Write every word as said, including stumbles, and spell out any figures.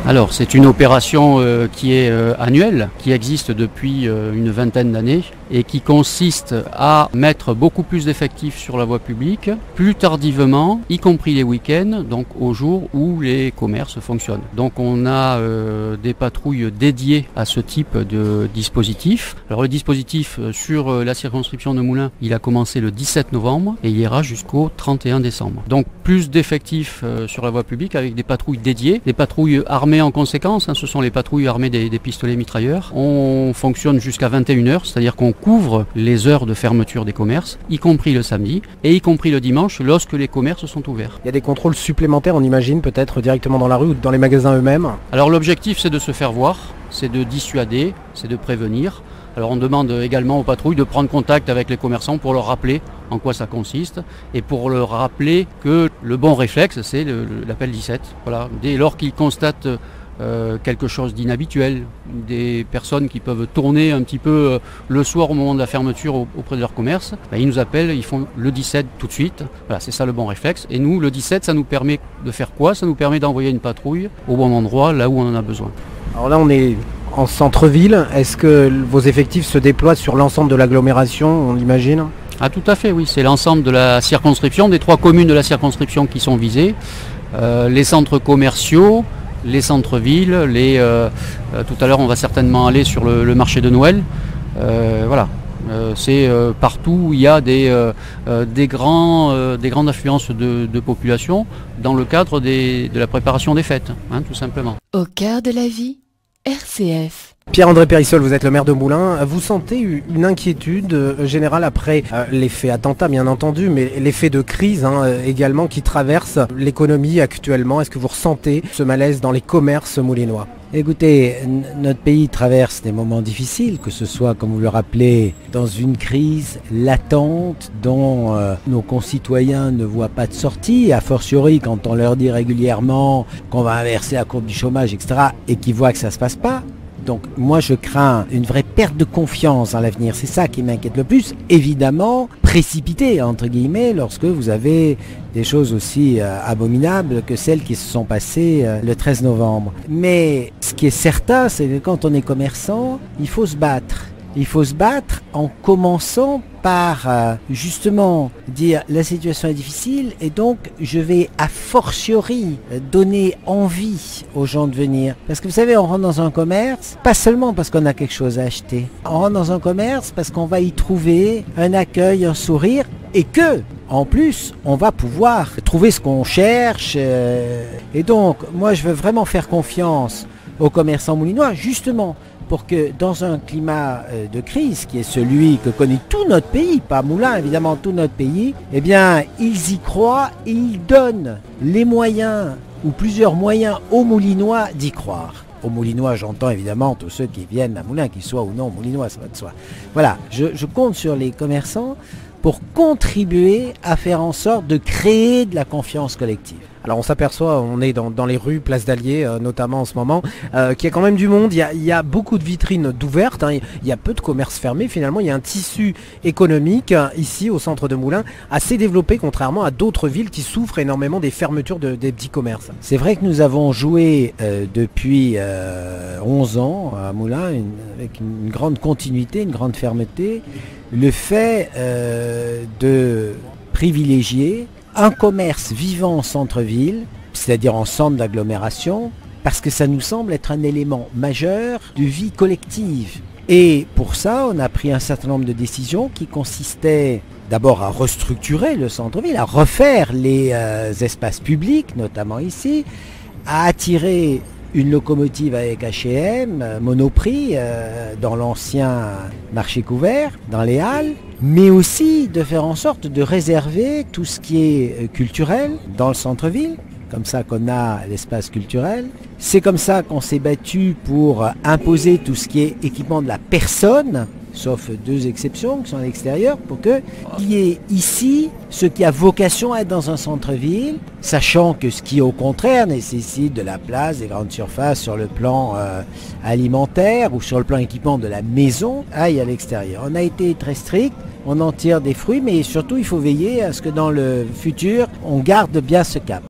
Alors c'est une opération euh, qui est euh, annuelle, qui existe depuis euh, une vingtaine d'années et qui consiste à mettre beaucoup plus d'effectifs sur la voie publique, plus tardivement, y compris les week-ends, donc aux jours où les commerces fonctionnent. Donc on a euh, des patrouilles dédiées à ce type de dispositif. Alors le dispositif euh, sur euh, la circonscription de Moulins, il a commencé le dix-sept novembre et il ira jusqu'au trente et un décembre. Donc plus d'effectifs euh, sur la voie publique avec des patrouilles dédiées, des patrouilles armées en conséquence, hein, ce sont les patrouilles armées des, des pistolets mitrailleurs. On fonctionne jusqu'à vingt et une heures, c'est-à-dire qu'on couvre les heures de fermeture des commerces, y compris le samedi et y compris le dimanche lorsque les commerces sont ouverts. Il y a des contrôles supplémentaires, on imagine, peut-être directement dans la rue ou dans les magasins eux-mêmes? Alors l'objectif c'est de se faire voir, c'est de dissuader, c'est de prévenir. Alors on demande également aux patrouilles de prendre contact avec les commerçants pour leur rappeler en quoi ça consiste et pour leur rappeler que le bon réflexe c'est le, l'appel dix-sept. Voilà. Dès lors qu'ils constatent euh, quelque chose d'inhabituel, des personnes qui peuvent tourner un petit peu euh, le soir au moment de la fermeture au, auprès de leur commerce, ben, ils nous appellent, ils font le dix-sept tout de suite. Voilà, c'est ça le bon réflexe. Et nous, le dix-sept, ça nous permet de faire quoi? Ça nous permet d'envoyer une patrouille au bon endroit, là où on en a besoin. Alors là, on est en centre-ville. Est-ce que vos effectifs se déploient sur l'ensemble de l'agglomération, on l'imagine? Ah tout à fait, oui. C'est l'ensemble de la circonscription, des trois communes de la circonscription qui sont visées. Euh, les centres commerciaux, les centres-villes, les, euh, euh, tout à l'heure on va certainement aller sur le, le marché de Noël. Euh, voilà. Euh, c'est euh, partout où il y a des, euh, euh, des, grands, euh, des grandes affluences de, de population dans le cadre des, de la préparation des fêtes, hein, tout simplement. Au cœur de la vie, R C F. Pierre-André Périssol, vous êtes le maire de Moulins. Vous sentez une inquiétude euh, générale après euh, l'effet attentat, bien entendu, mais l'effet de crise hein, euh, également qui traverse l'économie actuellement? Est-ce que vous ressentez ce malaise dans les commerces moulinois? Écoutez, notre pays traverse des moments difficiles, que ce soit, comme vous le rappelez, dans une crise latente dont euh, nos concitoyens ne voient pas de sortie, a fortiori quand on leur dit régulièrement qu'on va inverser la courbe du chômage, et cetera, et qu'ils voient que ça ne se passe pas. Donc moi je crains une vraie perte de confiance dans l'avenir, c'est ça qui m'inquiète le plus, évidemment précipité entre guillemets lorsque vous avez des choses aussi euh, abominables que celles qui se sont passées euh, le treize novembre. Mais ce qui est certain, c'est que quand on est commerçant, il faut se battre. Il faut se battre en commençant par euh, justement dire la situation est difficile et donc je vais a fortiori donner envie aux gens de venir. Parce que vous savez, on rentre dans un commerce, pas seulement parce qu'on a quelque chose à acheter. On rentre dans un commerce parce qu'on va y trouver un accueil, un sourire et que, en plus, on va pouvoir trouver ce qu'on cherche. Euh, et donc, moi je veux vraiment faire confiance aux commerçants moulinois, justement, pour que dans un climat de crise qui est celui que connaît tout notre pays, pas Moulins évidemment, tout notre pays, eh bien ils y croient et ils donnent les moyens ou plusieurs moyens aux Moulinois d'y croire. Aux Moulinois, j'entends évidemment tous ceux qui viennent à Moulins, qu'ils soient ou non Moulinois, ça va de soi. Voilà, je, je compte sur les commerçants pour contribuer à faire en sorte de créer de la confiance collective. Alors on s'aperçoit, on est dans, dans les rues, place d'Allier euh, notamment en ce moment, euh, qu'il y a quand même du monde, il y a, il y a beaucoup de vitrines d'ouvertes, hein, il y a peu de commerces fermés, finalement il y a un tissu économique euh, ici au centre de Moulins assez développé contrairement à d'autres villes qui souffrent énormément des fermetures de, des petits commerces. C'est vrai que nous avons joué euh, depuis euh, onze ans à Moulins une, avec une grande continuité, une grande fermeté, le fait euh, de privilégier un commerce vivant en centre-ville, c'est-à-dire en centre d'agglomération, parce que ça nous semble être un élément majeur de vie collective. Et pour ça, on a pris un certain nombre de décisions qui consistaient d'abord à restructurer le centre-ville, à refaire les euh, espaces publics, notamment ici, à attirer une locomotive avec H et M, euh, Monoprix, euh, dans l'ancien marché couvert, dans les halles, mais aussi de faire en sorte de réserver tout ce qui est euh, culturel dans le centre-ville, comme ça qu'on a l'espace culturel. C'est comme ça qu'on s'est battu pour imposer tout ce qui est équipement de la personne, sauf deux exceptions qui sont à l'extérieur, pour qu'il y ait ici ce qui a vocation à être dans un centre-ville, sachant que ce qui au contraire nécessite de la place, des grandes surfaces sur le plan euh, alimentaire ou sur le plan équipement de la maison, aille à l'extérieur. On a été très strict, on en tire des fruits, mais surtout il faut veiller à ce que dans le futur, on garde bien ce cap.